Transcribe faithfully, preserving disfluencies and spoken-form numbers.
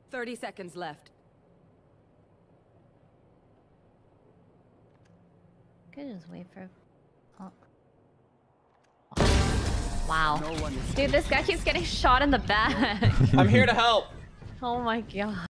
Thirty seconds left. Could just wait for. Oh. Wow. No one is Dude, this guy keeps getting shot in the back. I'm here to help. Oh my god.